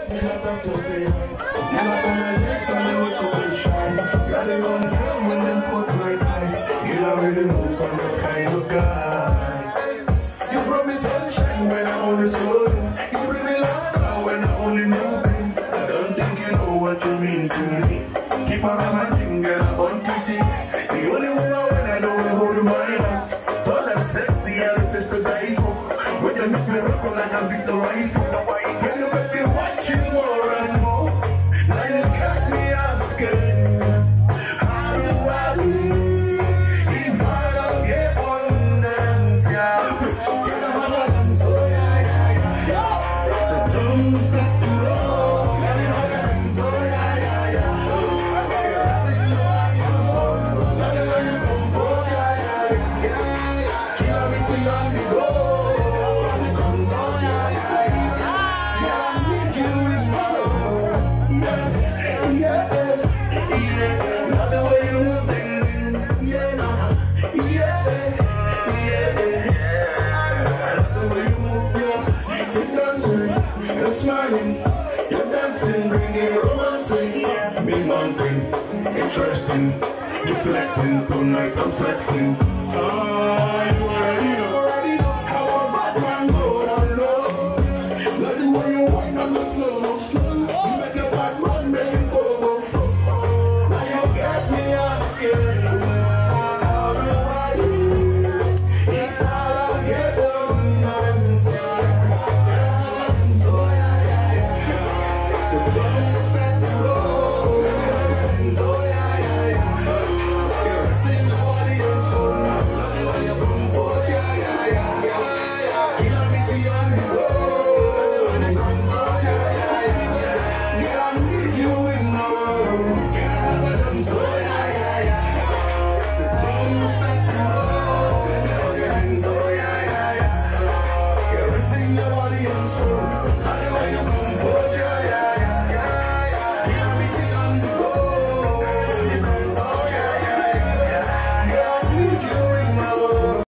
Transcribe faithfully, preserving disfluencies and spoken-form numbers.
me not have to say hi. You not gonna list and you look away shy. You're the only girl when them put my eye. You already know I'm the kind of guy. You promise sunshine when I only saw you. You bring me laughter when I only know pain. I don't think you know what you mean to me. Keep on my thing and I want to think. The only woman when I know I hold my hand. Tall and sexy and the best to die for. When you make me rock like I'm Victor Rifle. Girl, you make me watching more and more. Now you got me asking, how do I live if I don't get one dance, yeah? Get a man like I'm so, yeah, yeah, yeah. The drums that you roll, get a man like I'm so, yeah, yeah, yeah. Let it let it come for, yeah, yeah, yeah. Kill everything on the go. Smiling, you're dancing, bringing romancing, big mountain, interesting, you flexing, tonight I'm flexing. Ah.